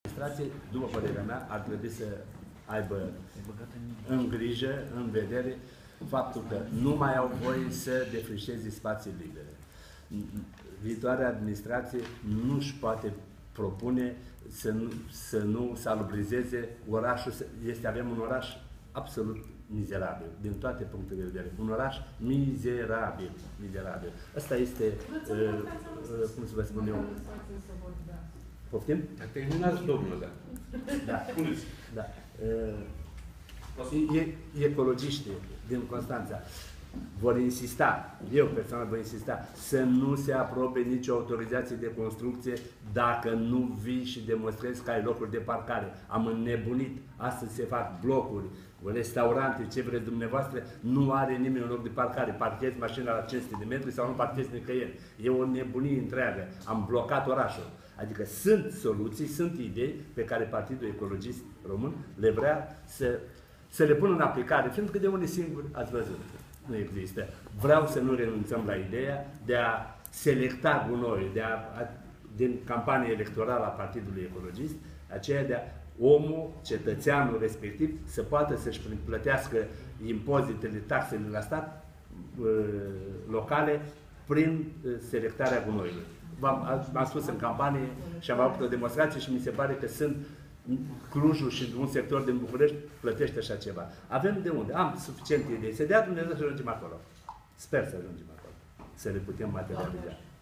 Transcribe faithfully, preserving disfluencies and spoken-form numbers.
Administrație, după părerea mea, ar trebui să aibă în grijă, în vedere, faptul că nu mai au voie să defrișeze spații libere. Viitoarea administrație nu își poate propune să nu, să nu salubrizeze orașul. Este, avem un oraș absolut mizerabil, din toate punctele de vedere. Un oraș mizerabil, mizerabil. Asta este, uh, uh, cum să vă spun eu, poftim? A terminați, domnul, da. Da. Da. Uh, e, ecologiștii din Constanța vor insista, eu personal voi insista, să nu se aprobe nicio autorizație de construcție dacă nu vii și demonstrezi că ai locuri de parcare. Am înnebunit, astăzi se fac blocuri, restaurante, ce vreți dumneavoastră, nu are nimeni un loc de parcare. Parchezi mașina la cinci sute de metri sau nu parchezi nicăieri. E o nebunie întreagă. Am blocat orașul. Adică sunt soluții, sunt idei pe care Partidul Ecologist Român le vrea să, să le pună în aplicare, pentru că de unii singuri ați văzut. Nu există. Vreau să nu renunțăm la ideea de a selecta gunoi, de a, a, din campania electorală a Partidului Ecologist, aceea de a omul, cetățeanul respectiv, să poată să-și plătească impozitele, taxele la stat locale prin selectarea gunoiului. M-am spus în campanie și am avut o demonstrație și mi se pare că sunt Clujul și un sector din București plătește așa ceva. Avem de unde? Am suficiente idei. Să dea Dumnezeu să ajungem acolo. Sper să ajungem acolo. Să le putem materializa.